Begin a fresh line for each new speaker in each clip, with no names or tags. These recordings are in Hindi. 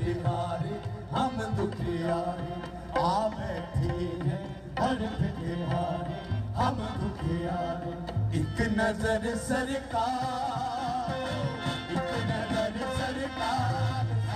मारे हम दुखियारे, आ बैठे हैं हर बिहारे हम दुखियारे। एक नजर सरकार, एक नजर सरकार,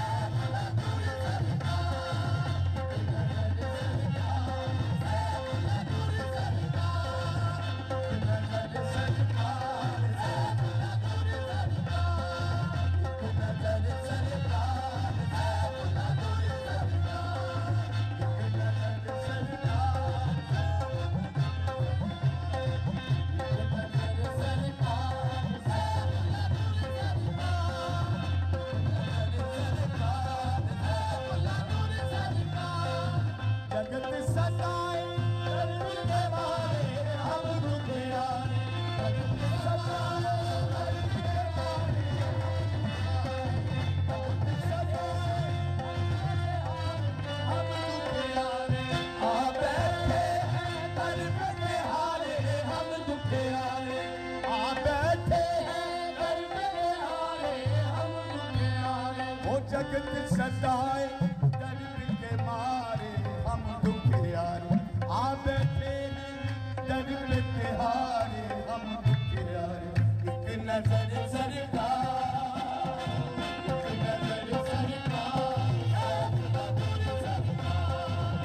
जगत सदाए दर्द के मारे हम दुखियारे, आ बैठे हैं दर्द के हारे हम दुखियारे। एक नजर सरकार, एक नजर सरकार, एक नजर सरकार,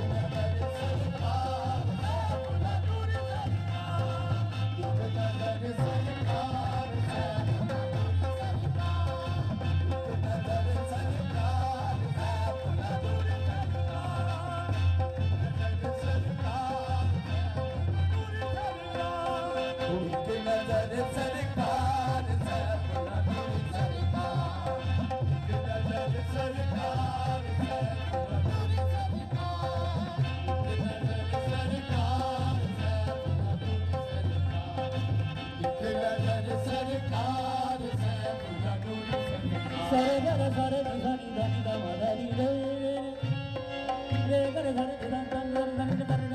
एक नजर सरकार।
Sare gare sare dhani dhani dhama dhani re re gare sare dhani dhani dhani dhani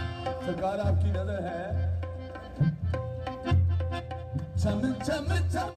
सरकार आपकी नजर है, चम चम चम।